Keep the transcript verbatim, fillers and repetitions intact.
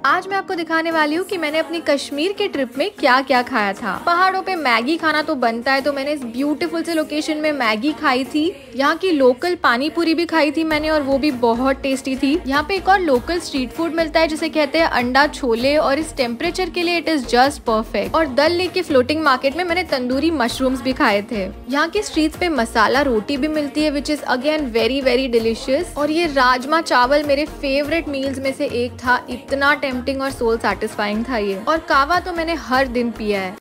आज मैं आपको दिखाने वाली हूँ कि मैंने अपनी कश्मीर के ट्रिप में क्या क्या खाया था। पहाड़ों पे मैगी खाना तो बनता है, तो मैंने इस ब्यूटीफुल से लोकेशन में मैगी खाई थी। यहाँ की लोकल पानी पूरी भी खाई थी मैंने, और वो भी बहुत टेस्टी थी। यहाँ पे एक और लोकल स्ट्रीट फूड मिलता है जिसे कहते हैं अंडा छोले, और इस टेम्परेचर के लिए इट इज जस्ट परफेक्ट। और डल लेक के फ्लोटिंग मार्केट में मैंने तंदूरी मशरूम्स भी खाए थे। यहाँ की स्ट्रीट्स पे मसाला रोटी भी मिलती है which is again very very delicious. और ये राजमा चावल मेरे फेवरेट मील्स में से एक था, इतना टेम्पटिंग और सोल सैटिस्फाइंग था ये। और कावा तो मैंने हर दिन पिया है।